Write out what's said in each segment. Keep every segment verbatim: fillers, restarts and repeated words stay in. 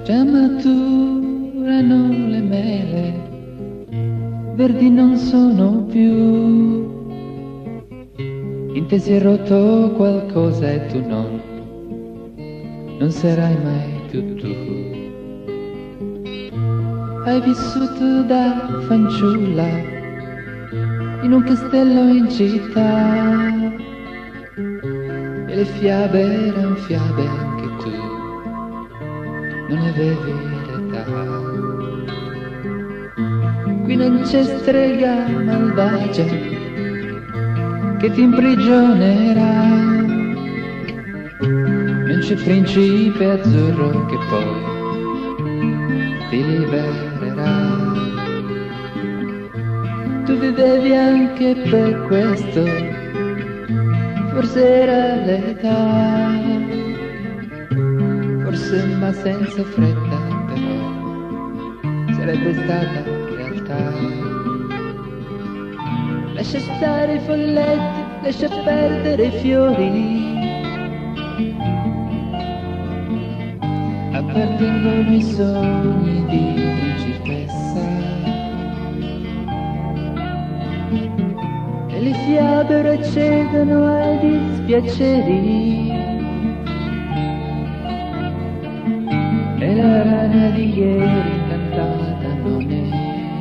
Già maturano le mele, verdi non sono più. In te si è rotto qualcosa e tu non, non sarai mai più tu. Hai vissuto da fanciulla in un castello in città e le fiabe erano fiabe anche tu, non avevi l'età. Qui non c'è strega malvagia che ti imprigionerà, non c'è principe azzurro che poi ti libererà. Tu vivevi anche per questo, forse era l'età, forse ma senza fretta, però sarebbe stata realtà. Lascia stare i folletti, lascia perdere i fiori, appartengono i sogni di principessa e le fiabe ora cedono ai dispiaceri e la rana di ieri incantata non è.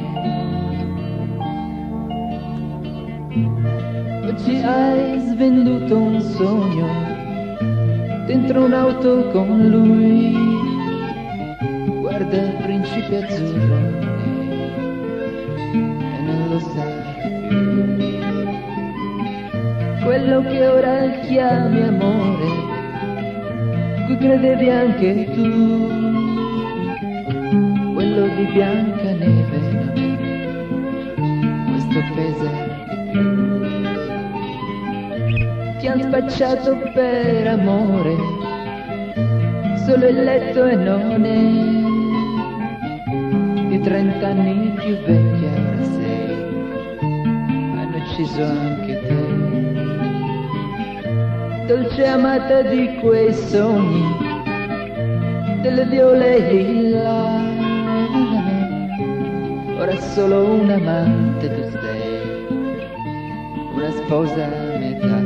Oggi hai svenduto un sogno dentro un'auto con lui, guarda il principe azzurro e non lo sai più. Quello che ora chiami amore, cui credevi anche tu, quello di Biancaneve non è questo pesare di più. Ti han spacciato per amore, solo il letto e non è. Di trent'anni più vecchia ora sei, hanno ucciso anche te. Dolce amata di quei sogni, delle viole lilla, ora solo un amante tu sei, una sposa a metà.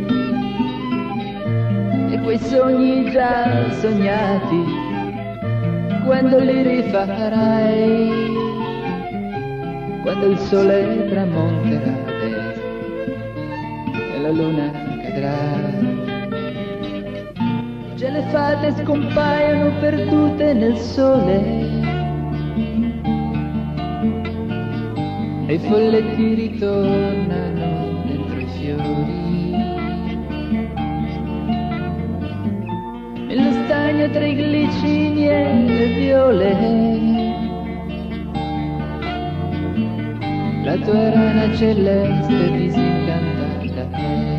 E quei sogni già sognati, quando li rifarai, quando il sole tramonterà ad est e la luna cadrà. Già le fate scompaiono perdute nel sole e i folletti ritornano dentro i fiori. Nello stagno tra i glicini e le viole, la tua rana celeste disincantata è.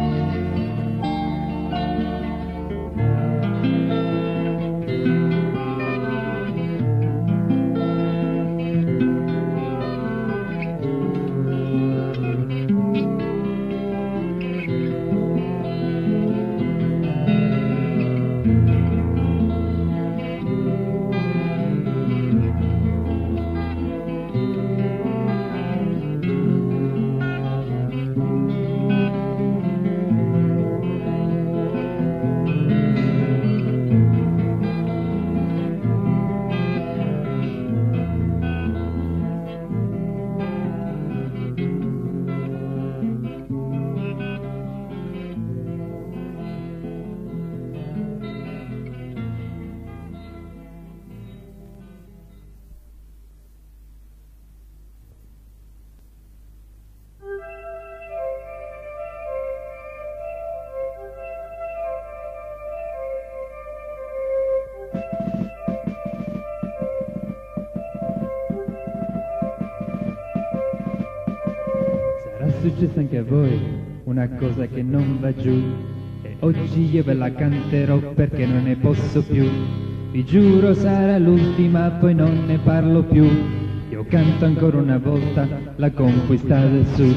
Successa anche a voi una cosa che non va giù e oggi io ve la canterò perché non ne posso più. Vi giuro sarà l'ultima, poi non ne parlo più. Io canto ancora una volta la conquista del sud.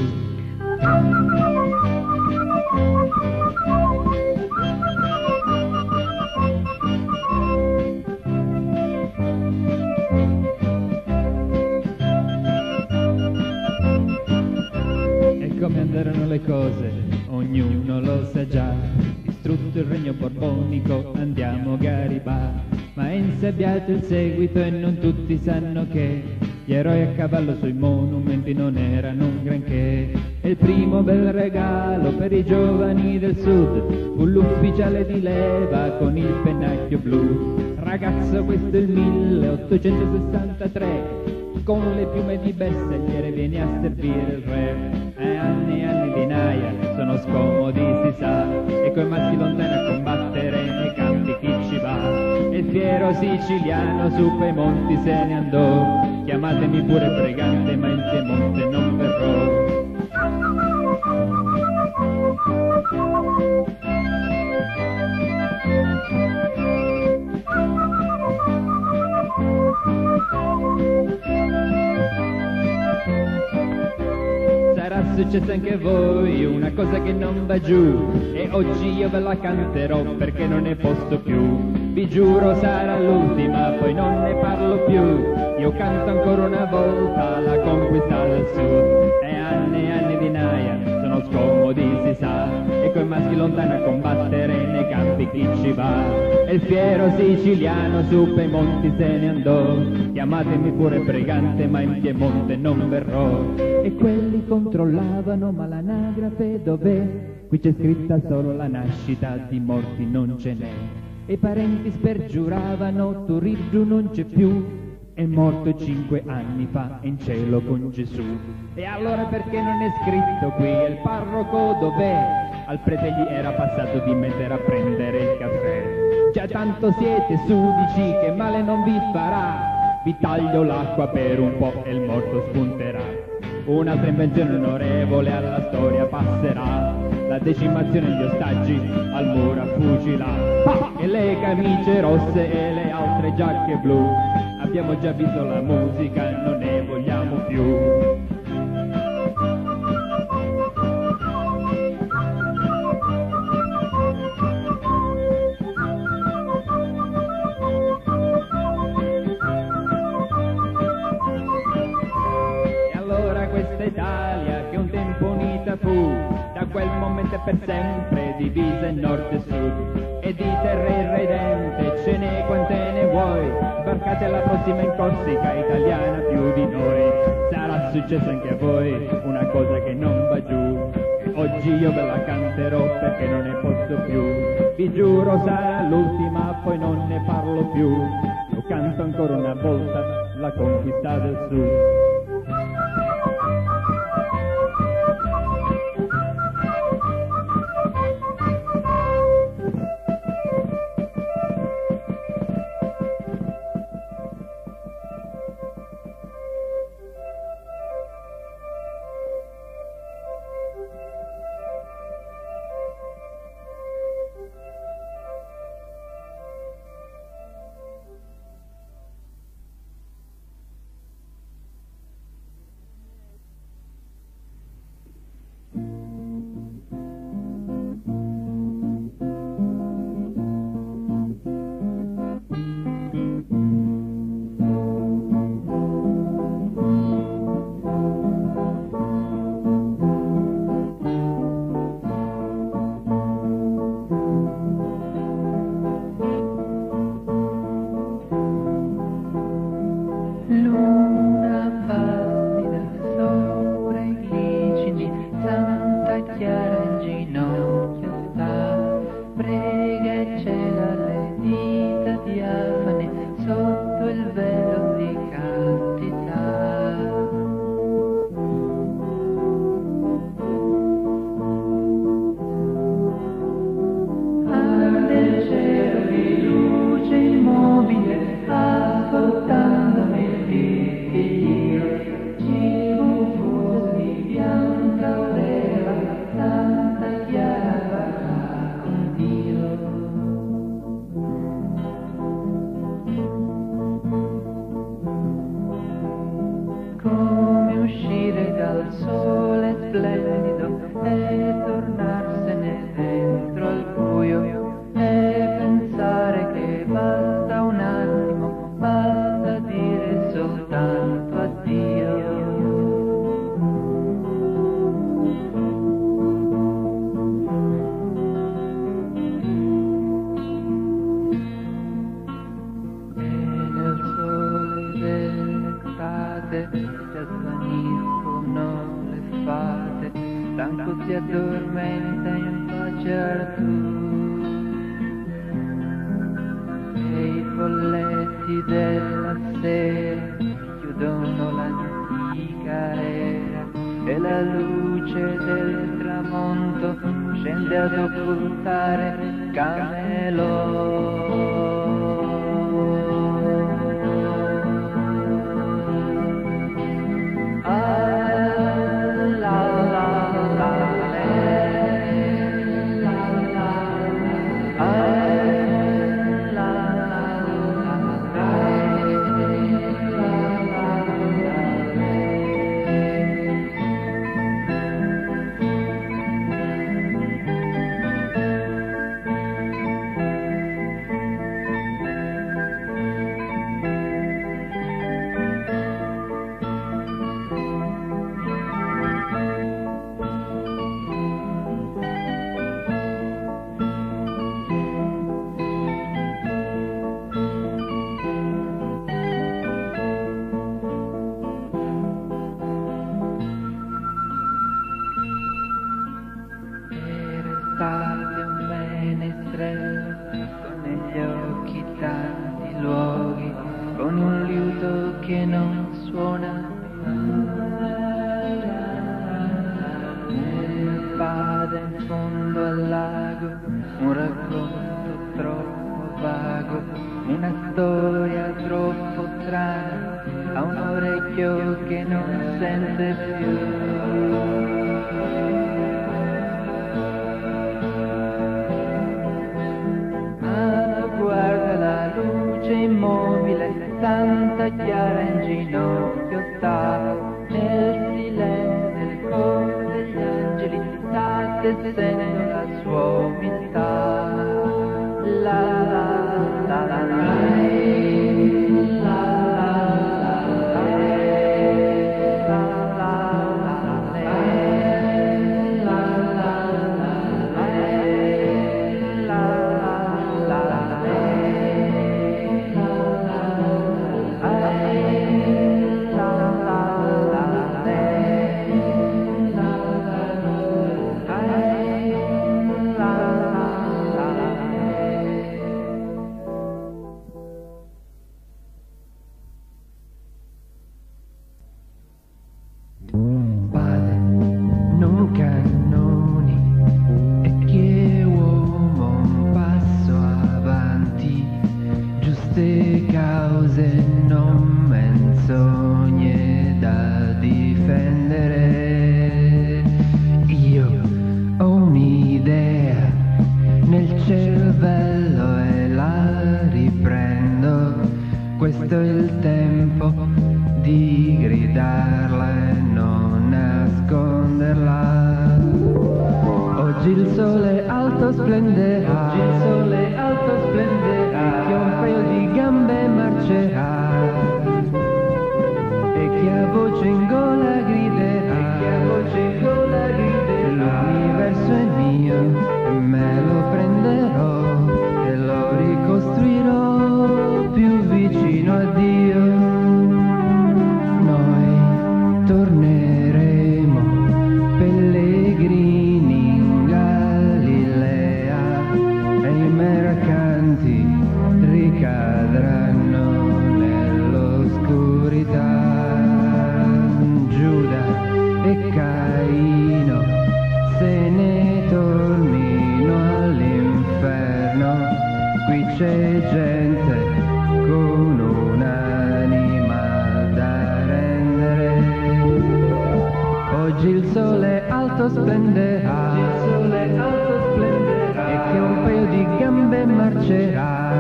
erano le cose, ognuno lo sa già. Distrutto il regno borbonico, andiamo a Garibaldi. Ma è insabbiato il seguito e non tutti sanno che gli eroi a cavallo sui monumenti non erano un granché. E il primo bel regalo per i giovani del sud fu l'ufficiale di leva con il pennacchio blu. Ragazzo, questo è il milleottocentosessantatré, con le piume di bersagliere vieni a servire il re. E anni e anni di naia sono scomodi, si sa, e coi maschi lontani a combattere nei campi chi ci va. E il fiero siciliano su quei monti se ne andò, chiamatemi pure pregante ma in Piemonte non verrò. Sarà successo anche a voi una cosa che non va giù, e oggi io ve la canterò perché non ne posso più. Vi giuro sarà l'ultima, poi non ne parlo più. Io canto ancora una volta la conquista del sud. E anni e anni di naia sono scomodi, si sa, e coi maschi lontani a combattere nei campi chi ci va. E il fiero siciliano su quei monti se ne andò, chiamatemi pure pregante ma in Piemonte non verrò. E quelli controllavano ma l'anagrafe dov'è? Qui c'è scritta solo la nascita, di morti non ce n'è. E i parenti spergiuravano, Turiddu non c'è più, è morto cinque anni fa in cielo con Gesù. E allora perché non è scritto qui? E il parroco dov'è? Al prete gli era passato di mettere a prendere il caffè. Già tanto siete sudici che male non vi farà, vi taglio l'acqua per un po' e il morto spunterà. Un'altra invenzione onorevole alla storia passerà, la decimazione degli ostaggi al muro a fucilà. E le camicie rosse e le altre giacche blu, abbiamo già visto la musica, non ne vogliamo più. Italia che un tempo unita fu, da quel momento e per sempre divisa in nord e sud. E di terra irredente ce n'è quante ne vuoi, sbarcate alla prossima in Corsica, italiana più di noi. Sarà successo anche a voi una cosa che non va giù, e oggi io ve la canterò perché non ne posso più. Vi giuro sarà l'ultima, poi non ne parlo più. Lo canto ancora una volta, la conquista del sud. si addormenta in pace Artù e i folletti della sera chiudono l'antica era e la luce del tramonto scende ad occultare Camelot. State un menestrello con negli occhi tanti luoghi, con un liuto che non suona una spada in fondo al lago, un racconto troppo vago, una storia troppo strana, ha un orecchio che non sente più. Immobile, tanta chiara in ginocchio sta, nel silenzio del coro degli angeli sta tessendo la sua umiltà. La la la la la cause, non menzogne da difendere. Io ho un'idea nel cervello e la riprendo. Questo è il tempo di gridarla e non nasconderla. Oggi il sole alto splenderà, oggi il sole alto splenderà, che un paio di gambe marcerà, e chi ha voce in gola griderà, e chi ha voce in gola griderà. L'universo è mio e me lo prenderò e lo ricostruirò più vicino a Dio. Noi torneremo pellegrini in Galilea e i mercanti ricadranno nell'oscurità. Giuda e Caino se ne tornino all'inferno. Qui c'è gente con un'anima da rendere. Oggi il sole alto splenderà, il sole alto splenderà, e che un paio di gambe marcerà,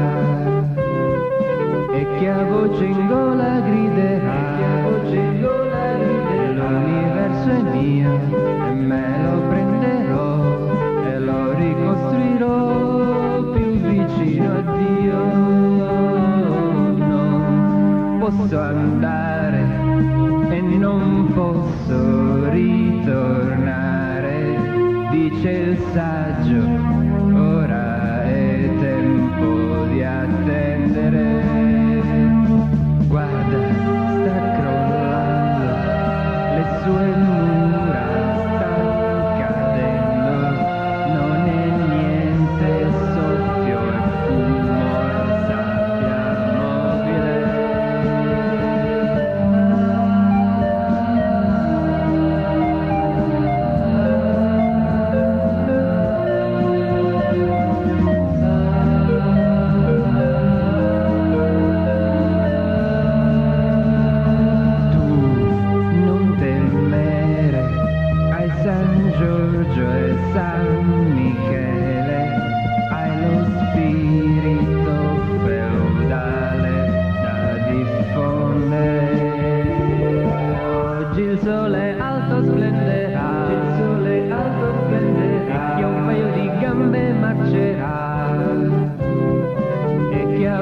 e chi ha voce in gola griderà, e chi ha voce in gola griderà. L'universo è mio e me lo prenderò e lo ricostruirò più vicino a Dio. Non posso andare e non posso ritornare, dice il saggio, ora è tempo di attendere. Guarda, sta crollando, le sue mura stanno cadendo.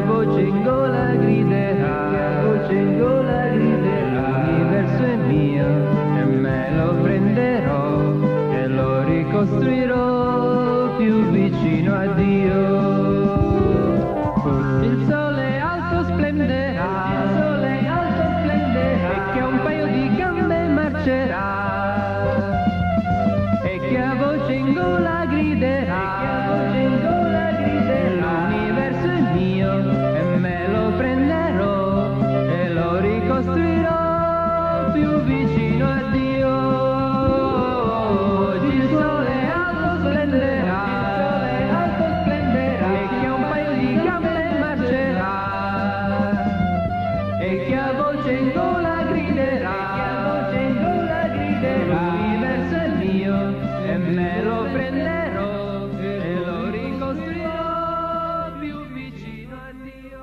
voce in gola griderà, che a voce in gola griderà, l'universo è mio e me lo prenderò e lo ricostruirò più vicino a Dio. Il sole alto splenderà, il sole alto splenderà, e che a un paio di gambe marcerà, e che a voce in gola griderà, e che a voce in gola griderà, l'universo è mio e me lo prenderò e lo ricostruirò più vicino a Dio. Oggi il sole alto splenderà, il sole alto splenderà, e che a un paio di gambe marcerà, e che a voce in gola griderà, che a voce in gola griderà, l'universo è mio e me lo prenderò e lo ricostruirò più vicino a Dio.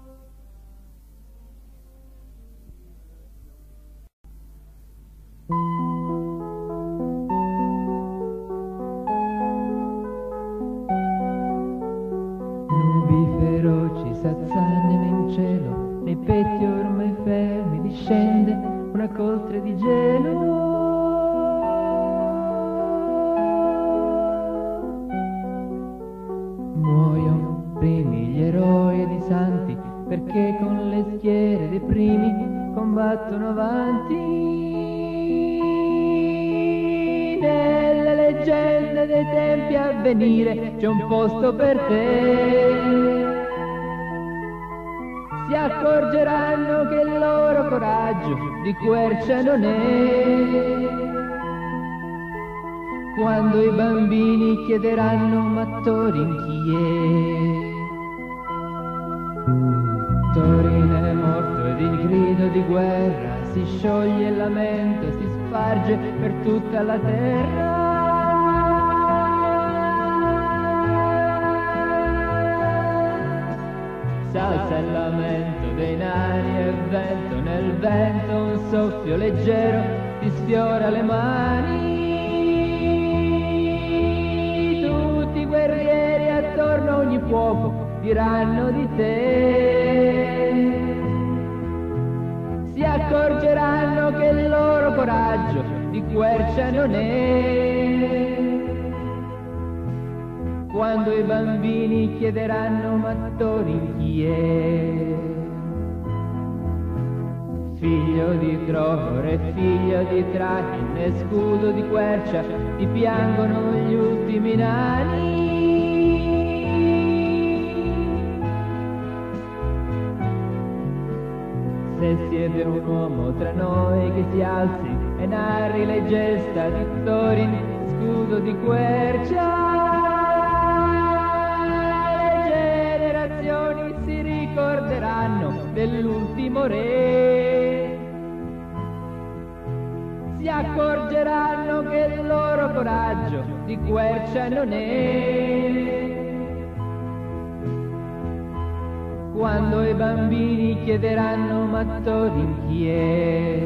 Nubi feroci s'azzannano in cielo, nei petti ormai fermi discende una coltre di gelo. Muoiono primi gli eroi ed i santi, perché con le schiere dei primi combattono avanti. Nelle leggende dei tempi a venire c'è un posto per te. Si accorgeranno che il loro coraggio di quercia non è. Quando i bambini chiederanno ma Torin chi è? Torin è morto ed il grido di guerra si scioglie, il lamento si sparge per tutta la terra. S'alza il lamento dei nani e vento, nel vento un soffio leggero ti sfiora le mani. Tutti i guerrieri attorno a ogni fuoco diranno di te. Si accorgeranno che il loro coraggio di quercia non è. Quando i bambini chiederanno ma Torin chi è? Figlio di Crocore, figlio di Trahin e scudo di quercia, ti piangono gli ultimi nani. Se siete un uomo tra noi che si alzi e narri le gesta di Torin, scudo di quercia, si ricorderanno dell'ultimo re. Si accorgeranno che il loro coraggio di quercia non è. Quando i bambini chiederanno ma Torin chi è?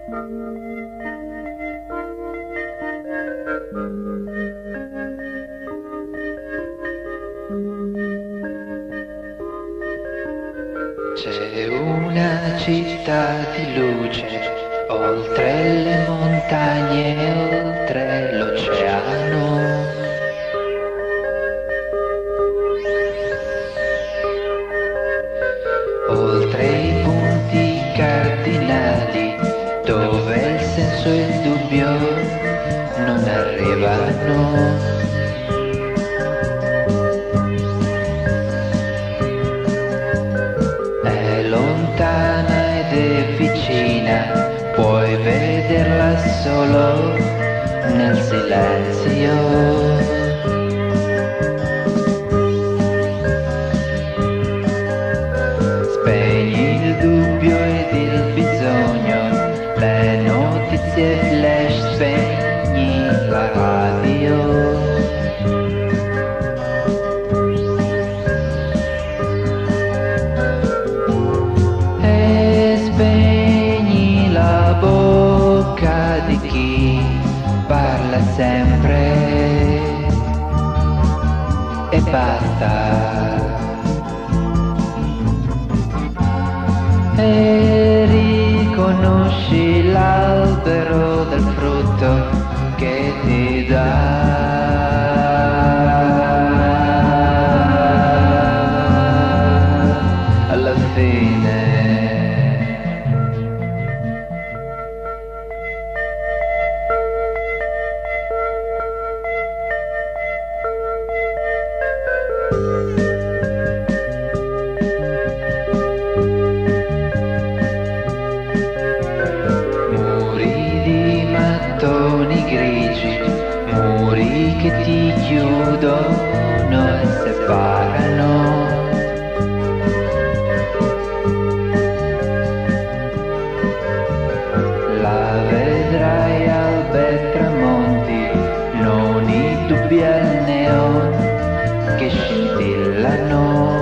C'è una città di luce, oltre le montagne e oltre l'oceano. Oltre i punti cardinali, dove il senso e il dubbio non arrivano. Lontana ed è vicina, puoi vederla solo nel silenzio. Spegni il dubbio ed il bisogno, le notizie flash, spegni la radio. Di chi parla sempre e basta, e riconosci l'albero del frutto che ti dà. Alla fine muri di mattoni grigi, muri che ti chiudono e separano. La vedrai al bel tramonti, non i dubbi al neon che scintillano.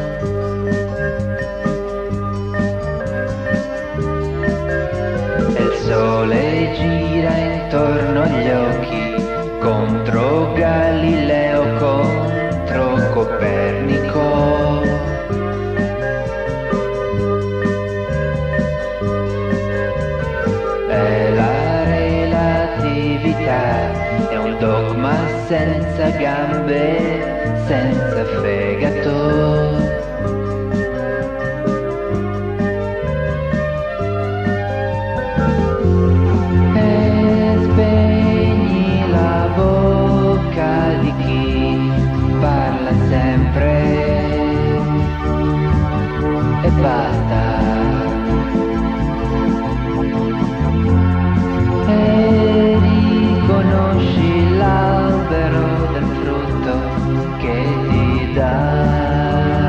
E il sole gira intorno agli occhi, contro Galileo, contro Copernico. E la relatività è un dogma senza gambe, senza fegato. E spegni la bocca di chi parla sempre e basta. E riconosci l'albero del frutto che ti dà.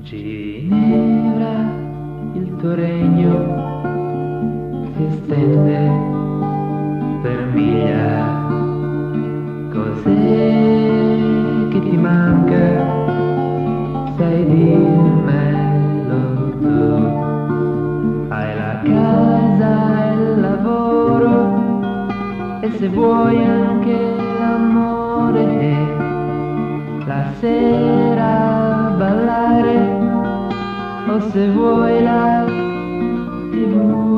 Ginevra, il tuo regno si estende per miglia. Cos'è che ti manca? Sai dimmelo tu. Hai la casa e il lavoro e se vuoi anche l'amore, la sera ballare o se vuoi la tivù.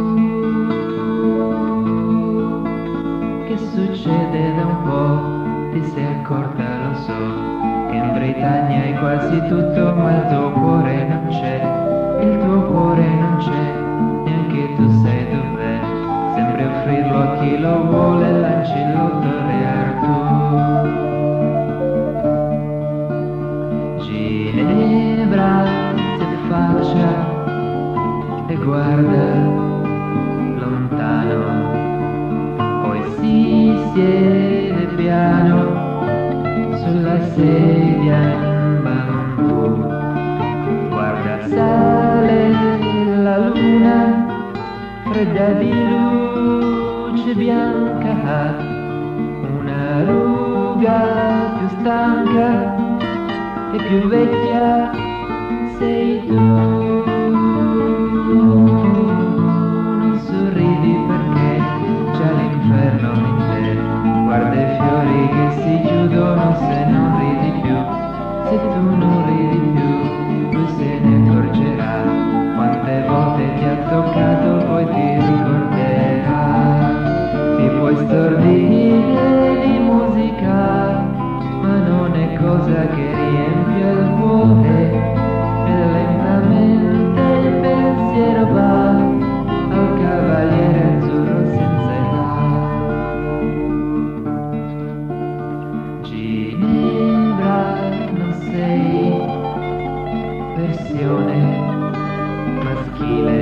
Che succede da un po', ti sei accorta, lo so, che in Britannia hai quasi tutto ma il tuo cuore non c'è, il tuo cuore non c'è, neanche tu sai dov'è, sembri offrirlo a chi lo vuole, lanci il lotto real tu. Ginevra si affaccia e guarda lontano, poi si siede piano sulla sedia in bambù, guarda sale la luna fredda di luce bianca, una ruga più stanca e più vecchia sei tu. Non sorridi perché c'è l'inferno in te, guarda i fiori che si chiudono se non ridi più, se tu non ridi più lui se ne accorgerà, quante volte ti ha toccato poi ti ricorderà, ti puoi stordire di musica ma non è cosa che riempie il cuore, e lentamente il pensiero va al cavaliere azzurro senza età. Ginevra, non sei versione maschile,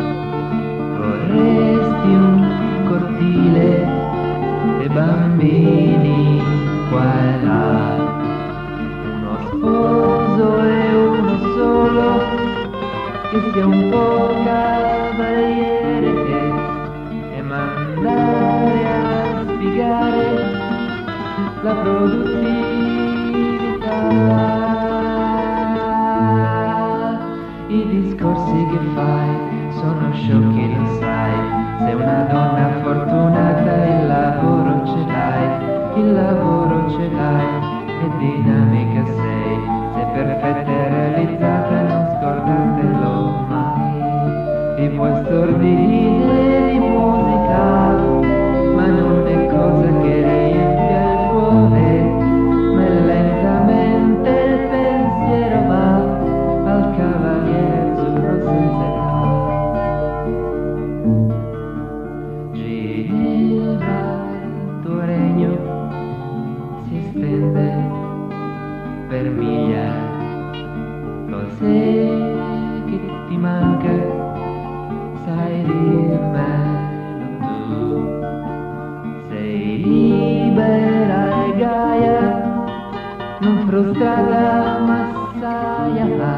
vorresti un cortile e bambini qua e là, uno sposo e uno solo che sia un po' cavaliere e mandare a spiegare la produttività. I discorsi che fai sono sciocchi, lo sai, sei una donna fortunata, il lavoro ce l'hai, il lavoro ce l'hai, e dinamica sei, sei perfetta e realizzata, non scordatelo mai. Ti puoi stordire di musica, ma non è cosa che riempia il cuore, ma lentamente il pensiero va al cavaliere azzurro senza età. Ginevra, il tuo regno si estende per miglia, cos'è che ti manca? Sai dirmelo tu. Sei libera e gaia, non frustrata massaia,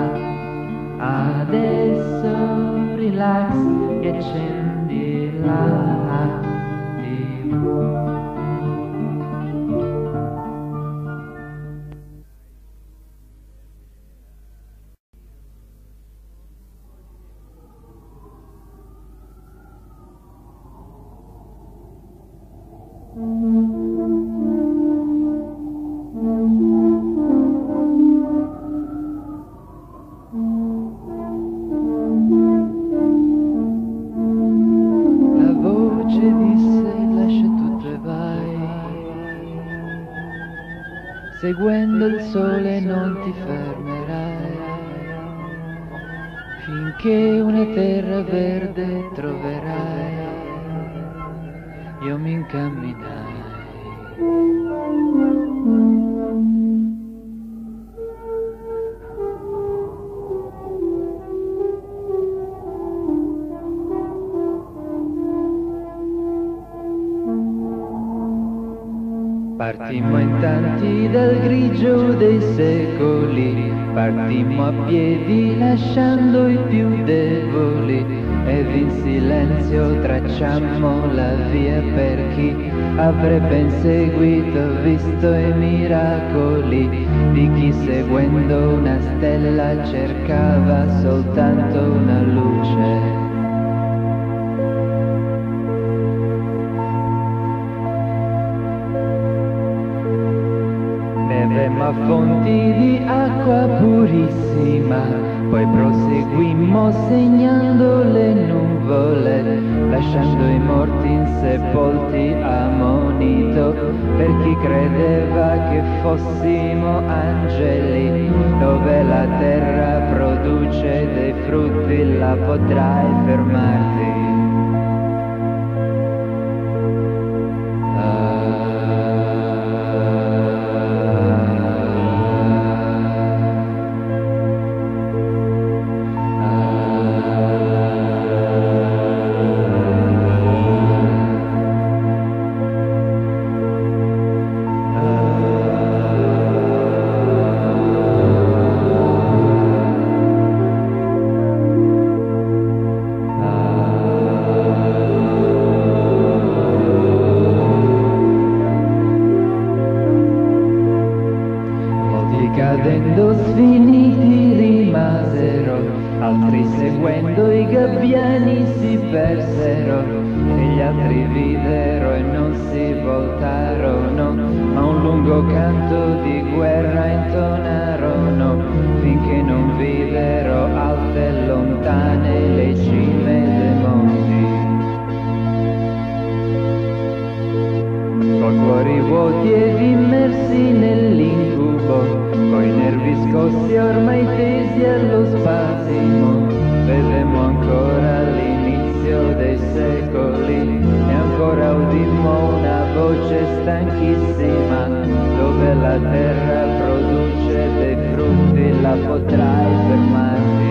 adesso relax e accendi la tivù. La voce disse lascia tutto e vai, seguendo il sole non ti fermerai, finché una terra verde troverai, io mi incamminai. Partimmo in tanti dal grigio dei secoli, partimmo a piedi lasciando i più deboli, ed in silenzio tracciammo la via per chi avrebbe inseguito, visto i miracoli di chi seguendo una stella cercava soltanto una luce. Bevemmo a fonti di acqua purissima, poi proseguimmo segnando le nuvole, lasciando i morti insepolti a monito, per chi credeva che fossimo angeli. Dove la terra produce dei frutti la potrai fermarti. Cadendo sfiniti rimasero, altri seguendo i gabbiani si persero, e gli altri videro e non si voltarono, ma un lungo canto di guerra intonarono, finché non videro alte e lontane le cime dei monti. Con cuori vuoti ed immersi nell'incubo, coi nervi scossi ormai tesi allo spasimo, vedemmo ancora l'inizio dei secoli, e ancora udimmo una voce stanchissima, dove la terra produce dei frutti la potrai fermarti.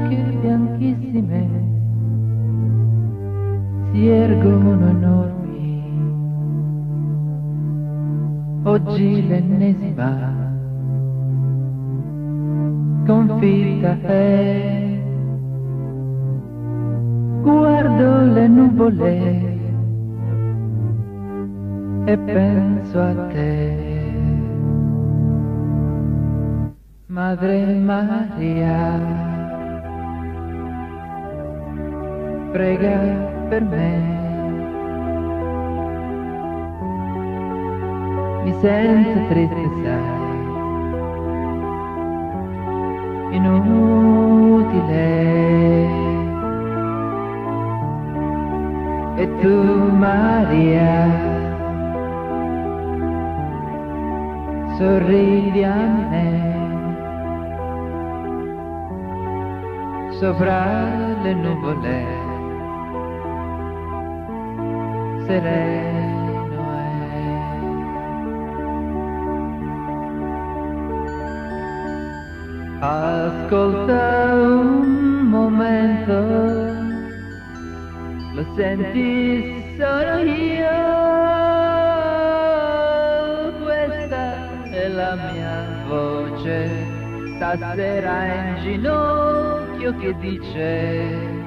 mucche bianchissime si ergono enormi. Oggi l'ennesima sconfitta è. Guardo le nuvole e penso a te. Madre Maria, prega per me. Mi sento triste, sai, inutile. E tu, Maria, sorridi a me. Sopra le nuvole sereno è. Ascolta un momento, lo senti, sono io. Questa è la mia voce, stasera in ginocchio che dice: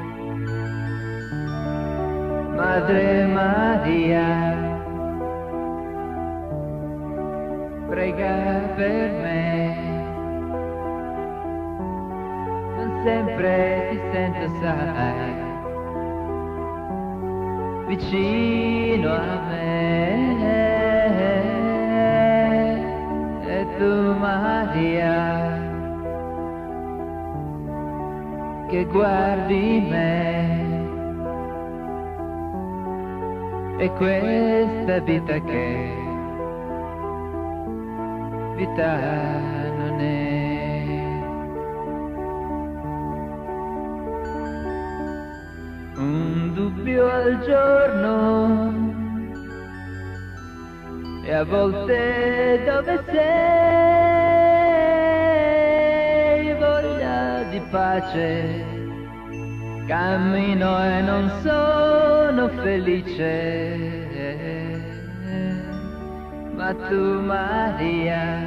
Madre Maria, prega per me. Non sempre ti sento, sai, vicino a me. E tu, Maria, che guardi me, e questa vita che vita non è. Un dubbio al giorno e a volte dove sei, voglia di pace, cammino e non sono felice. Ma tu, Maria,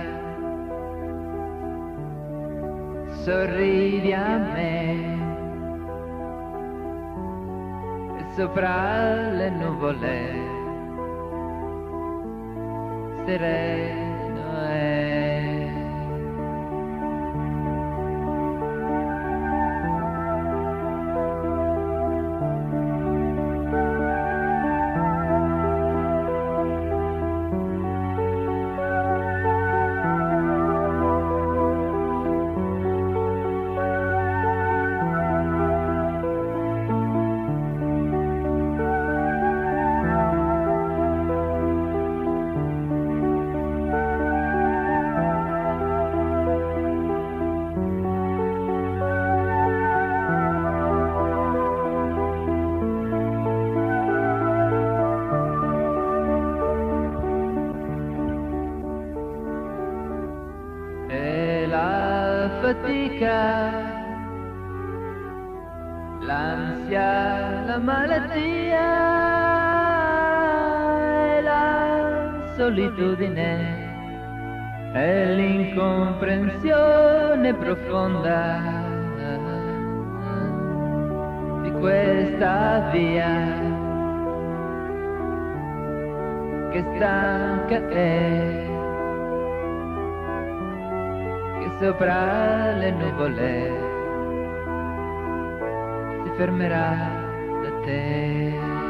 sorridi a me, e sopra le nuvole sereno è. Fatica, l'ansia, la malattia e la solitudine e l'incomprensione profonda di questa via che stanca è. Sopra le nuvole si fermerà da te.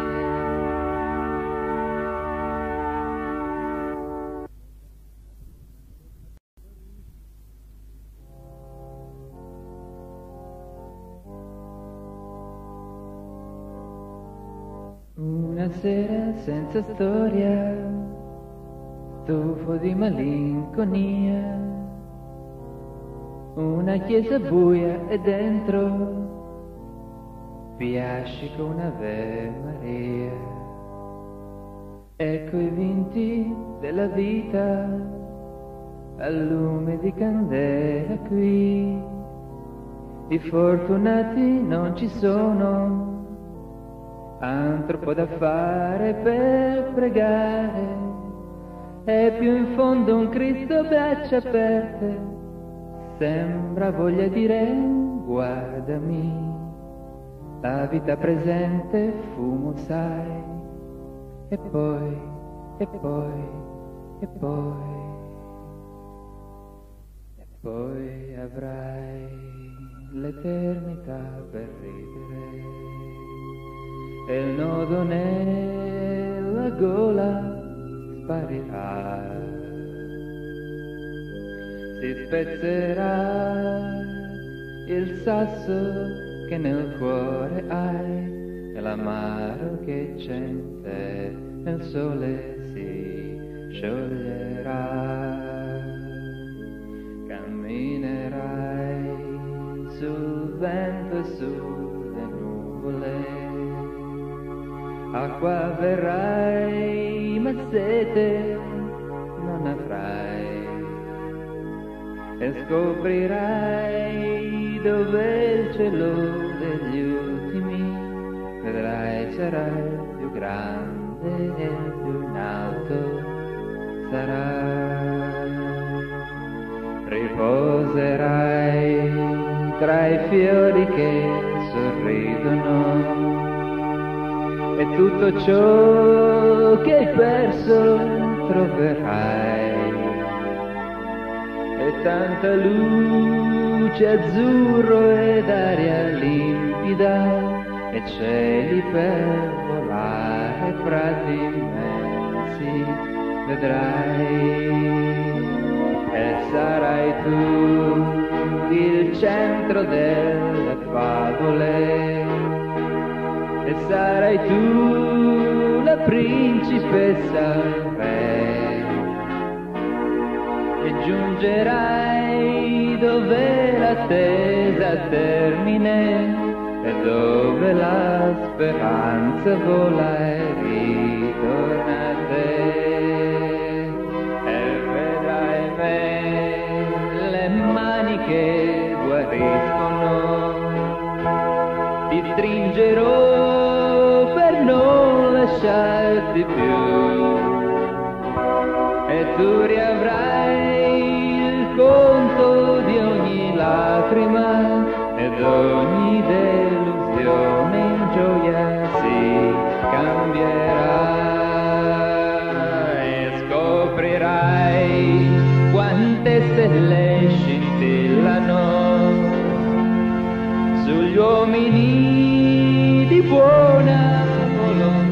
Una sera senza storia, stufo di malinconia, una chiesa buia e dentro piascica un'Ave Maria. Ecco i vinti della vita al lume di candela qui, i fortunati non ci sono, han troppo da fare per pregare, e più in fondo un Cristo a braccia aperte sembra voglia dire guardami, la vita presente fumo sai, e poi, e poi, e poi, e poi avrai l'eternità per ridere, e il nodo nella gola sparirà, si spezzerà il sasso che nel cuore hai, e l'amaro che c'è in te nel sole si scioglierà. Camminerai sul vento e sulle nuvole, acqua verrai ma sete non avrai, e scoprirai dov'è il cielo degli ultimi, vedrai sarà il più grande e il più in alto sarà. Riposerai tra i fiori che sorridono, e tutto ciò che hai perso troverai, e tanta luce, azzurro ed aria limpida, e cieli per volare, prati immensi vedrai, e sarai tu il centro delle favole, e sarai tu la principessa re, e giungerai dove l'attesa termine, e dove la speranza vola e ritorna a te, e vedrai me le mani che guariscono, ti stringerò per non lasciarti più, e tu riavrai il conto di ogni lacrima, ed ogni delusione in gioia si cambierà, e scoprirai quante stelle scintillano sugli uomini di buona volontà,